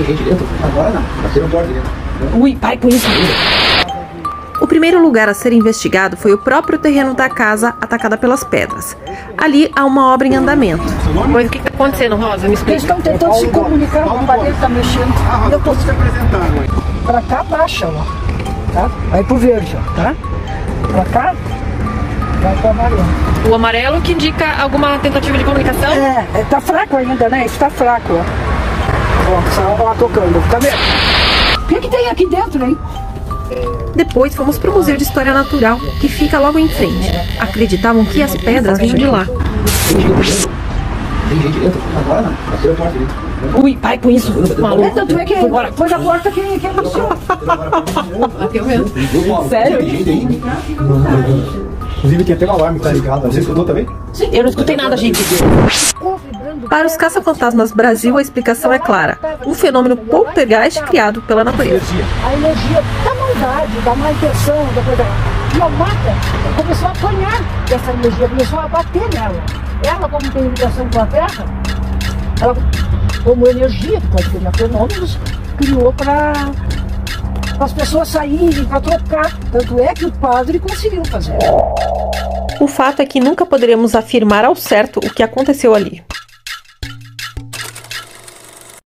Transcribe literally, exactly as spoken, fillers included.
Tem gente dentro? Agora não. Bateram porta dentro. Ui, pai, com isso. O primeiro lugar a ser investigado foi o próprio terreno da casa atacada pelas pedras. Ali há uma obra em andamento. Mas o que está acontecendo, Rosa? Me explica. Eles estão tentando se comunicar, o aparelho está mexendo. Ah, Eu tô se apresentaram aí. pra cá, baixa, ó. Tá? Vai pro verde, ó, tá? Pra cá, vai pro amarelo. O amarelo que indica alguma tentativa de comunicação? É, é, tá fraco ainda, né? Isso tá fraco, ó. Ó, essa obra lá tocando, tá vendo? O que que tem aqui dentro, hein? Depois fomos para o Museu de História Natural, que fica logo em frente. Acreditavam que as pedras vinham de lá. Tem gente dentro? Tem gente dentro? Agora não. Bateram porta dentro. Ui, pai, com isso. É, Maluco. tanto é que foi na porta que, que anunciou. Eu mesmo. Sério? Tem gente aí. Inclusive tem até um alarme que tá ligado. Você escutou também? Eu não escutei nada, gente. Para os caça-fantasmas Brasil, a explicação é clara. Um fenômeno poltergeist criado pela natureza. A energia da maldade, da má intenção, da coisa. E a mata começou a apanhar dessa energia, começou a bater nela. Ela, como tem ligação com a Terra, ela, como energia, que pode criar fenômenos, criou para as pessoas saírem, para trocar. Tanto é que o padre conseguiu fazer. O fato é que nunca poderemos afirmar ao certo o que aconteceu ali.